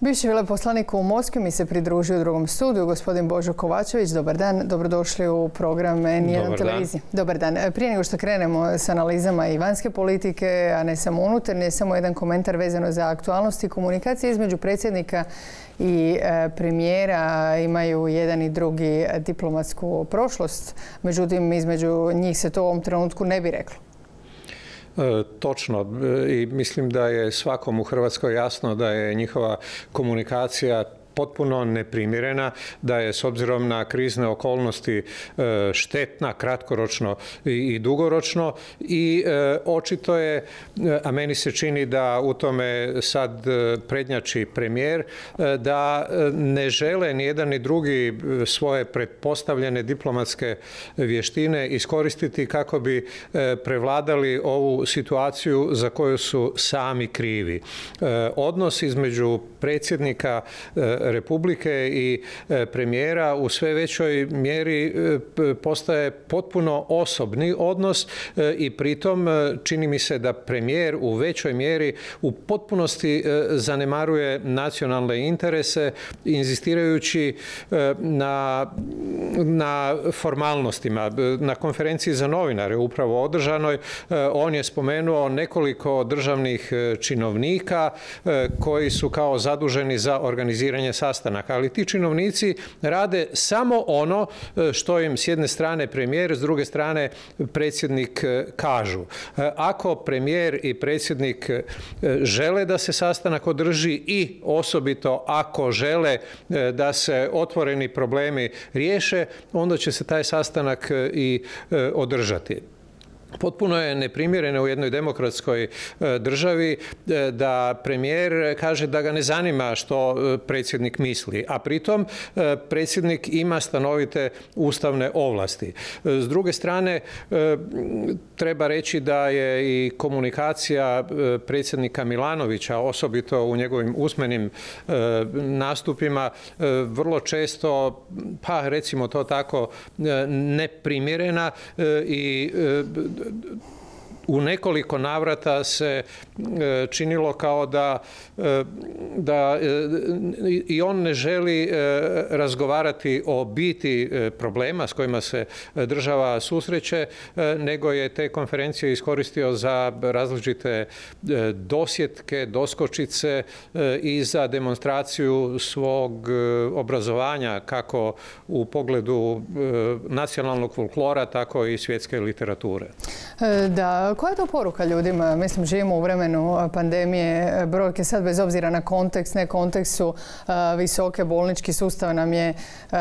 Bivši veleposlanik u Moskvi mi se pridružio u drugom studiju, gospodin Božo Kovačević. Dobar dan, dobrodošli u program N1 televizije. Dobar dan. Prije nego što krenemo s analizama i vanjske politike, a ne samo unutarnje, samo jedan komentar vezano za aktualnosti i komunikacije između predsjednika i premijera. Imaju jedan i drugi diplomatsku prošlost, međutim između njih se to u ovom trenutku ne bi reklo. Točno, i mislim da je svakom u Hrvatskoj jasno da je njihova komunikacija potpuno neprimjerena, da je s obzirom na krizne okolnosti štetna kratkoročno i dugoročno i očito je, a meni se čini da u tome sad prednjači premijer, da ne žele ni jedan ni drugi svoje pretpostavljene diplomatske vještine iskoristiti kako bi prevladali ovu situaciju za koju su sami krivi. Odnos između predsjednika Republike i premijera u sve većoj mjeri postaje potpuno osobni odnos i pritom čini mi se da premijer u većoj mjeri u potpunosti zanemaruje nacionalne interese, inzistirajući na formalnostima. Na konferenciji za novinare upravo održanoj on je spomenuo nekoliko državnih činovnika koji su kao zaduženi za organiziranje sastanaka, ali ti činovnici rade samo ono što im s jedne strane premijer, s druge strane predsjednik kažu. Ako premijer i predsjednik žele da se sastanak održi i osobito ako žele da se otvoreni problemi riješe, onda će se taj sastanak i održati. Potpuno je neprimjereno u jednoj demokratskoj državi da premijer kaže da ga ne zanima što predsjednik misli, a pritom predsjednik ima stanovite ustavne ovlasti. S druge strane, treba reći da je i komunikacija predsjednika Milanovića, osobito u njegovim usmenim nastupima, vrlo često, pa recimo to tako, neprimjerena i u nekoliko navrata se činilo kao da i on ne želi razgovarati o biti problema s kojima se država susreće, nego je te konferencije iskoristio za različite dosjetke, doskočice i za demonstraciju svog obrazovanja kako u pogledu nacionalnog folklora, tako i svjetske literature. Da, koja je to poruka ljudima? Mislim, živimo u vremenu pandemije, brojke sad bez obzira na kontekst, ne kontekst su visoke, bolnički sustav nam je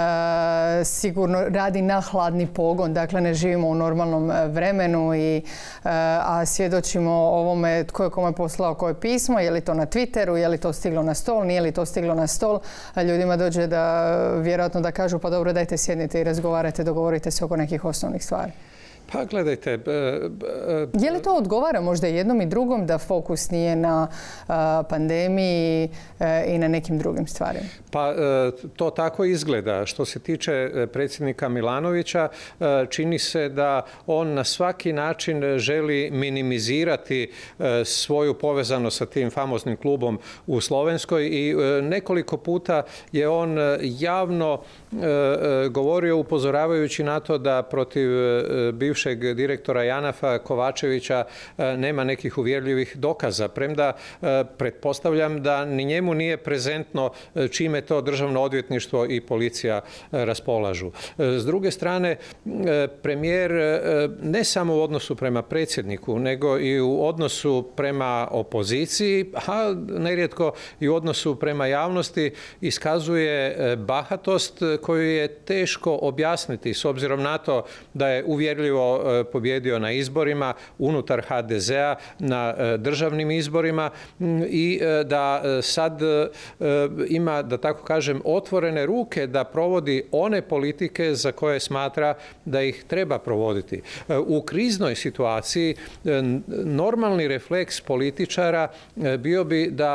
sigurno radi na hladni pogon, dakle ne živimo u normalnom vremenu a svjedočimo ovome tko je kome poslao koje pismo, je li to na Twitteru, je li to stiglo na stol, nije li to stiglo na stol, ljudima dođe da vjerojatno da kažu pa dobro dajte sjednite i razgovarajte, dogovorite se oko nekih osnovnih stvari. Pa gledajte... Je li to odgovara možda jednom i drugom da fokus nije na pandemiji i na nekim drugim stvarima? Pa to tako izgleda. Što se tiče predsjednika Milanovića, čini se da on na svaki način želi minimizirati svoju povezanost sa tim famoznim klubom u Slovenskoj i nekoliko puta je on javno govorio upozoravajući na to da protiv bivšeg direktora JANAF-a Kovačevića nema nekih uvjerljivih dokaza, premda pretpostavljam da ni njemu nije prezentno čime to Državno odvjetništvo i policija raspolažu. S druge strane, premijer ne samo u odnosu prema predsjedniku, nego i u odnosu prema opoziciji, a nerijetko i u odnosu prema javnosti iskazuje bahatost koju je teško objasniti s obzirom na to da je uvjerljivo pobjedio na izborima unutar HDZ-a, na državnim izborima i da sad ima, da tako kažem, otvorene ruke da provodi one politike za koje smatra da ih treba provoditi. U kriznoj situaciji normalni refleks političara bio bi da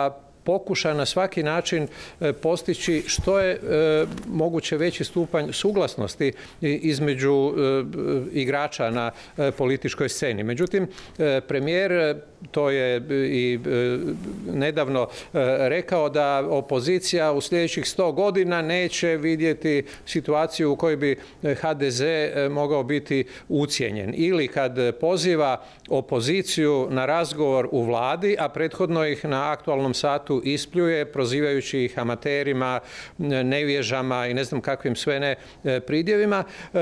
pokuša na svaki način postići što je moguće veći stupanj suglasnosti između igrača na političkoj sceni. Međutim, premijer to je i nedavno rekao da opozicija u sljedećih 100 godina neće vidjeti situaciju u kojoj bi HDZ mogao biti ucijenjen. Ili kad poziva opoziciju na razgovor u vladi, a prethodno ih na aktualnom satu ispljuje, prozivajući ih amaterima, nevježama i ne znam kakvim sve ne pridjevima,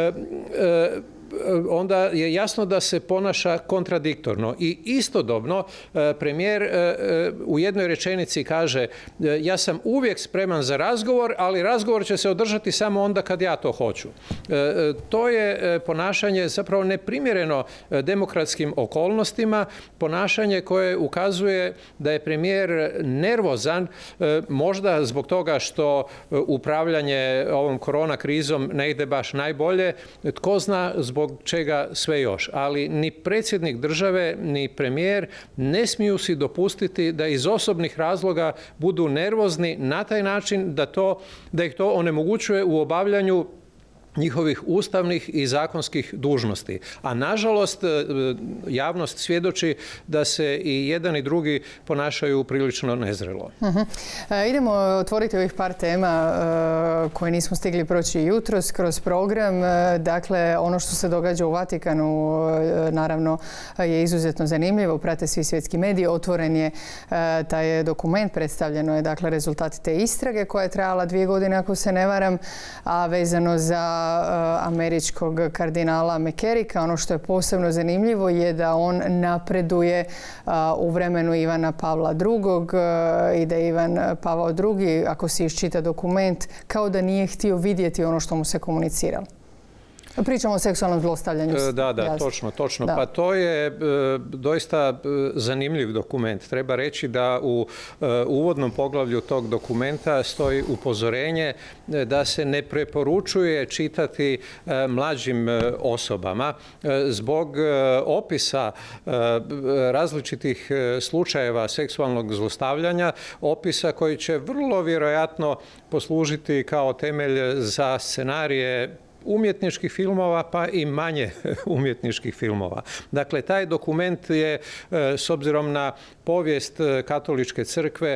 onda je jasno da se ponaša kontradiktorno. I istodobno premijer u jednoj rečenici kaže ja sam uvijek spreman za razgovor, ali razgovor će se održati samo onda kad ja to hoću. To je ponašanje zapravo neprimjereno demokratskim okolnostima, ponašanje koje ukazuje da je premijer nervozan, možda zbog toga što upravljanje ovom korona krizom ne ide baš najbolje, tko zna zbog čega sve još. Ali ni predsjednik države, ni premijer ne smiju si dopustiti da iz osobnih razloga budu nervozni na taj način da ih to onemogućuje u obavljanju njihovih ustavnih i zakonskih dužnosti. A nažalost, javnost svjedoči da se i jedan i drugi ponašaju prilično nezrelo. Idemo otvoriti ovih par tema koje nismo stigli proći jutros kroz program. Dakle, ono što se događa u Vatikanu naravno je izuzetno zanimljivo. Prate svi svjetski mediji. Otvoren je taj dokument. Predstavljeno je dakle rezultati te istrage koja je trajala 2 godine ako se ne varam, a vezano za američkog kardinala McCarricka. Ono što je posebno zanimljivo je da on napreduje u vremenu Ivana Pavla II. I da je Ivan Pavao II, ako se iščita dokument, kao da nije htio vidjeti ono što mu se komuniciralo. Pričamo o seksualnom zlostavljanju. Da, točno. Da. Pa to je doista zanimljiv dokument. Treba reći da u uvodnom poglavlju tog dokumenta stoji upozorenje da se ne preporučuje čitati mlađim osobama zbog opisa različitih slučajeva seksualnog zlostavljanja, opisa koji će vrlo vjerojatno poslužiti kao temelj za scenarije umjetničkih filmova, pa i manje umjetničkih filmova. Dakle, taj dokument je, s obzirom na povijest katoličke crkve,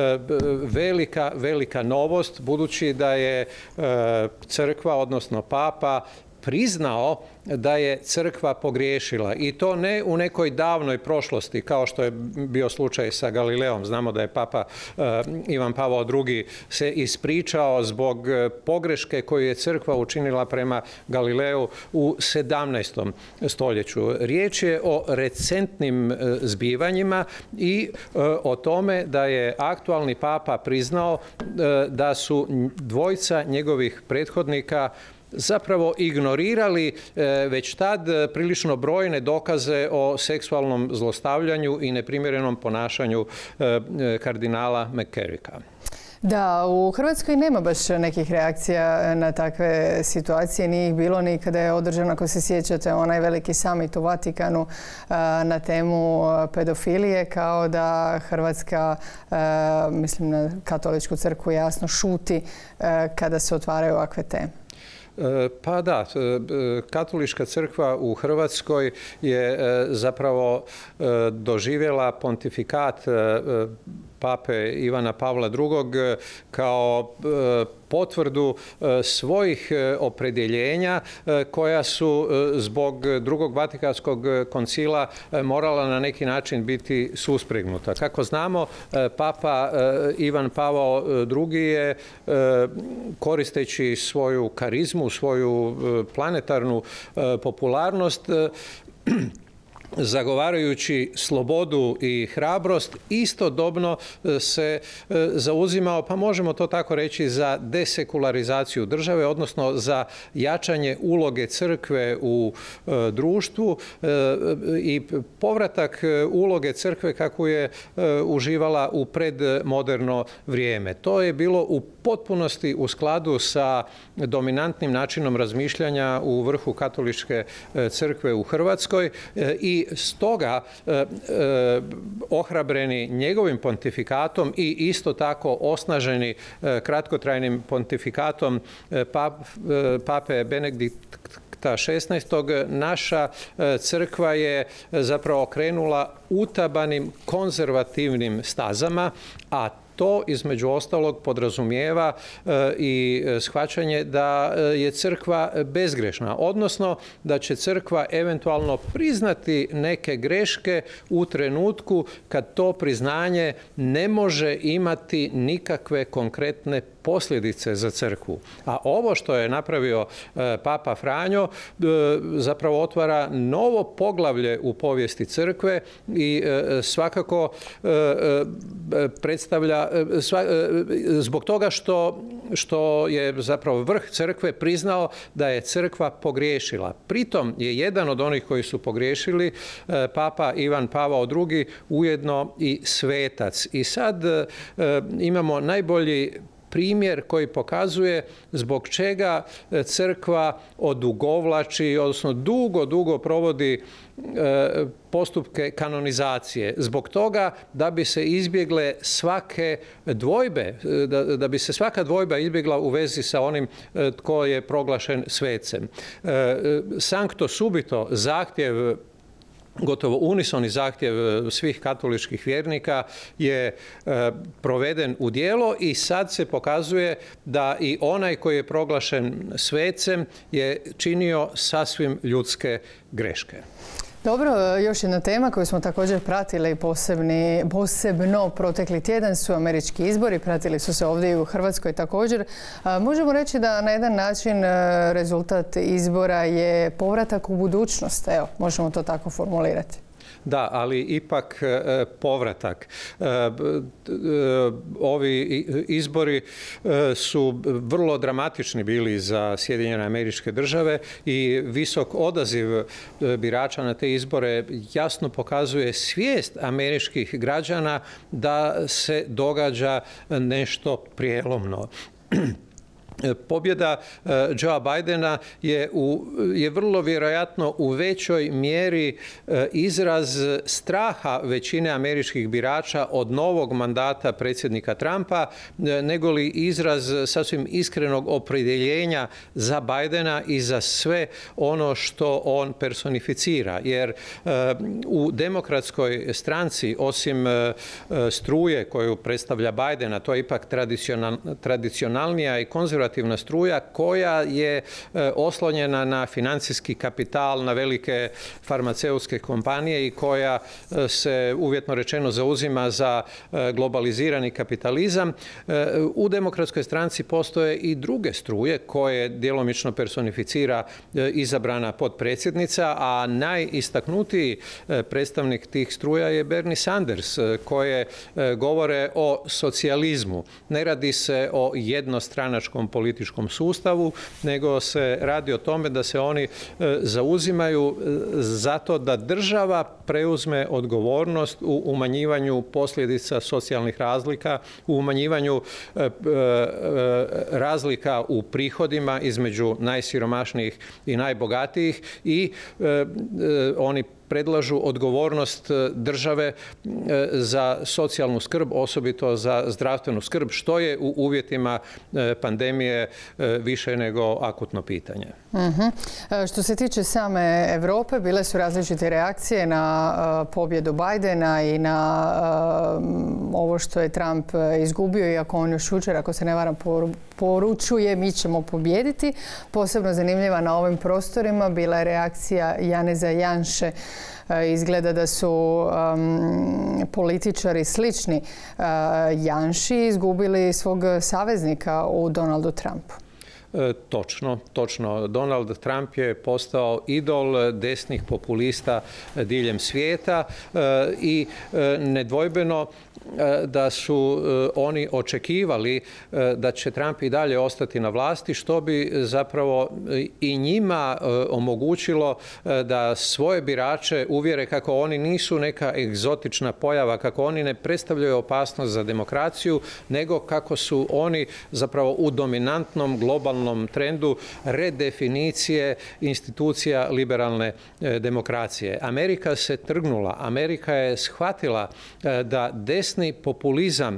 velika novost, budući da je crkva, odnosno papa, priznao da je crkva pogriješila i to ne u nekoj davnoj prošlosti kao što je bio slučaj sa Galileom. Znamo da je papa Ivan Pavao II se ispričao zbog pogreške koju je crkva učinila prema Galileu u 17. stoljeću. Riječ je o recentnim zbivanjima i o tome da je aktualni papa priznao da su dvojica njegovih prethodnika zapravo ignorirali već tad prilično brojne dokaze o seksualnom zlostavljanju i neprimjerenom ponašanju kardinala McCarricka. Da, u Hrvatskoj nema baš nekih reakcija na takve situacije. Nije ih bilo ni kada je održan, ako se sjećate, onaj veliki summit u Vatikanu na temu pedofilije, kao da Hrvatska, mislim na katoličku crkvu, jasno šuti kada se otvaraju ovakve teme. Pa da, katolička crkva u Hrvatskoj je zapravo doživjela pontifikat pape Ivana Pavla II kao potvrdu svojih opredjeljenja koja su zbog drugog Vatikanskog koncila morala na neki način biti suspregnuta. Kako znamo, papa Ivan Pavao II je koristeći svoju karizmu, svoju planetarnu popularnost, zagovarajući slobodu i hrabrost, istodobno se zauzimao, pa možemo to tako reći, za desekularizaciju države, odnosno za jačanje uloge crkve u društvu i povratak uloge crkve kako je uživala u predmoderno vrijeme. To je bilo u potpunosti u skladu sa dominantnim načinom razmišljanja u vrhu katoličke crkve u Hrvatskoj i i stoga ohrabreni njegovim pontifikatom i isto tako osnaženi kratkotrajnim pontifikatom pape Benedikta XVI. Naša crkva je zapravo krenula utabanim konzervativnim stazama, a to između ostalog podrazumijeva i shvaćanje da je crkva bezgrešna, odnosno da će crkva eventualno priznati neke greške u trenutku kad to priznanje ne može imati nikakve konkretne posljedice za crkvu. A ovo što je napravio Papa Franjo zapravo otvara novo poglavlje u povijesti crkve i svakako predstavlja zbog toga što je zapravo vrh crkve priznao da je crkva pogriješila. Pritom je jedan od onih koji su pogriješili Papa Ivan Pavao II ujedno i svetac. I sad imamo najbolji primjer koji pokazuje zbog čega crkva odugovlači, odnosno dugo provodi postupke kanonizacije. Zbog toga da bi se izbjegle svake dvojbe, da bi se svaka dvojba izbjegla u vezi sa onim tko je proglašen svecem. Sancto subito, zahtjev, gotovo unisoni zahtjev svih katoličkih vjernika je proveden u djelo i sad se pokazuje da i onaj koji je proglašen svecem je činio sasvim ljudske greške. Dobro, još jedna tema koju smo također pratili posebno protekli tjedan su američki izbori. Pratili su se ovdje i u Hrvatskoj također. Možemo reći da na jedan način rezultat izbora je povratak u budućnost. Evo, možemo to tako formulirati. Da, ali ipak povratak. Ovi izbori su vrlo dramatični bili za Sjedinjene Američke Države i visok odaziv birača na te izbore jasno pokazuje svijest američkih građana da se događa nešto prijelomno. Pobjeda Joea Bidena je vrlo vjerojatno u većoj mjeri izraz straha većine američkih birača od novog mandata predsjednika Trumpa, nego li izraz sasvim iskrenog opredjeljenja za Bidena i za sve ono što on personificira. Jer u demokratskoj stranci, osim struje koju predstavlja Bidena, to je ipak tradicionalnija i konzervativna struja koja je oslonjena na financijski kapital, na velike farmaceutske kompanije i koja se uvjetno rečeno zauzima za globalizirani kapitalizam. U demokratskoj stranci postoje i druge struje koje djelomično personificira izabrana potpredsjednica, a najistaknutiji predstavnik tih struja je Bernie Sanders, koje govore o socijalizmu. Ne radi se o jednostranačkom političkom sustavu, nego se radi o tome da se oni zauzimaju zato da država preuzme odgovornost u umanjivanju posljedica socijalnih razlika, u umanjivanju razlika u prihodima između najsiromašnijih i najbogatijih i oni predlažu odgovornost države za socijalnu skrb, osobito za zdravstvenu skrb, što je u uvjetima pandemije više nego akutno pitanje. Što se tiče same Europe, bile su različite reakcije na pobjedu Bidena i na ovo što je Trump izgubio, iako on još jučer, ako se ne varam, poručuje mi ćemo pobijediti. Posebno zanimljiva na ovim prostorima bila je reakcija Janeza Janše. Izgleda da su političari slični Janši izgubili svog saveznika u Donaldu Trumpu. Točno. Donald Trump je postao idol desnih populista diljem svijeta i nedvojbeno da su oni očekivali da će Trump i dalje ostati na vlasti, što bi zapravo i njima omogućilo da svoje birače uvjere kako oni nisu neka egzotična pojava, kako oni ne predstavljaju opasnost za demokraciju, nego kako su oni zapravo u dominantnom globalnom globalnom trendu redefinicije institucija liberalne demokracije. Amerika se trgnula, Amerika je shvatila da desni populizam,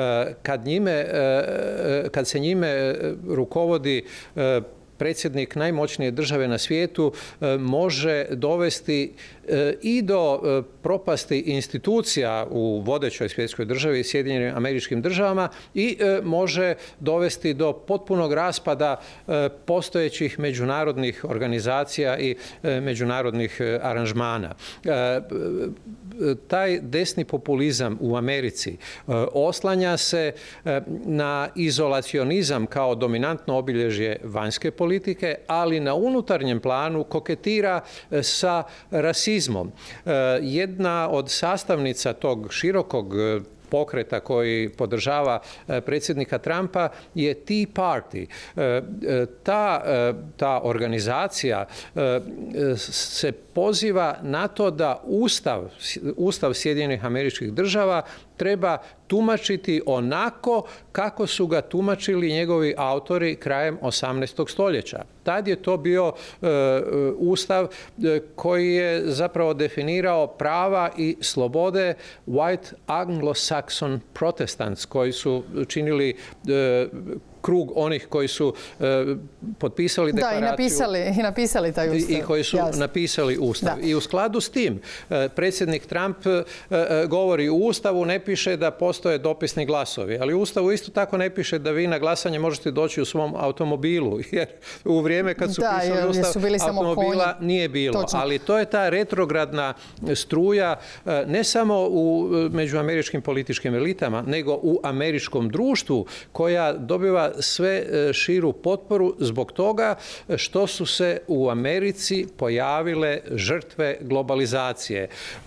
kad se njime rukovodi predsjednik najmoćnije države na svijetu, može dovesti i do propasti institucija u vodećoj svjetskoj državi, Sjedinjenim Američkim Državama, i može dovesti do potpunog raspada postojećih međunarodnih organizacija i međunarodnih aranžmana. Taj desni populizam u Americi oslanja se na izolacionizam kao dominantno obilježje vanjske politike, ali na unutarnjem planu koketira sa rasizmom. Jedna od sastavnica tog širokog pokreta koji podržava predsjednika Trumpa je Tea Party. Ta organizacija se poziva na to da Ustav Sjedinjenih Američkih Država treba tumačiti onako kako su ga tumačili njegovi autori krajem 18. stoljeća. Tad je to bio ustav koji je zapravo definirao prava i slobode white Anglo-Saxon Protestants, koji su činili krug onih koji su potpisali deklaraciju. Da, i napisali taj ustav. I koji su napisali ustav. Da. I u skladu s tim predsjednik Trump govori u ustavu ne piše da postoje dopisni glasovi, ali u ustavu isto tako ne piše da vi na glasanje možete doći u svom automobilu, jer u vrijeme kad su pisali ustav automobila nije bilo. Točno. Ali to je ta retrogradna struja ne samo među američkim političkim elitama, nego u američkom društvu, koja dobiva sve širu potporu zbog toga što su se u Americi pojavile žrtve globalizacije.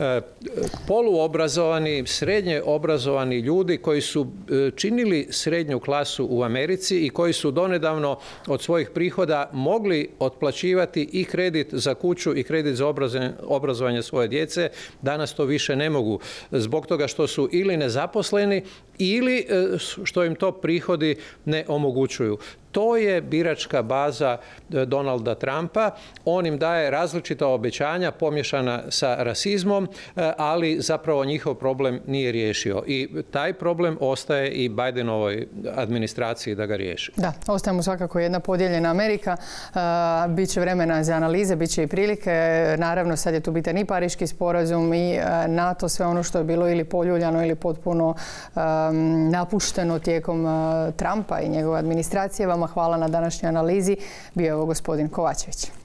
Poluobrazovani, srednje obrazovani ljudi koji su činili srednju klasu u Americi i koji su donedavno od svojih prihoda mogli otplaćivati i kredit za kuću i kredit za obrazovanje svoje djece, danas to više ne mogu. Zbog toga što su ili nezaposleni ili što im to prihodi ne omogućuju. To je biračka baza Donalda Trumpa. On im daje različita obećanja pomiješana sa rasizmom, ali zapravo njihov problem nije riješio. I taj problem ostaje i Bidenovoj administraciji da ga riješi. Da, ostaje mu svakako jedna podijeljena Amerika. Biće vremena za analize, biće i prilike. Naravno, sad je tu bitan i Pariški sporazum i NATO, sve ono što je bilo ili poljuljano ili potpuno napušteno tijekom Trumpa i njegove administracije. Vama hvala na današnjoj analizi. Bio je ovo gospodin Kovačević.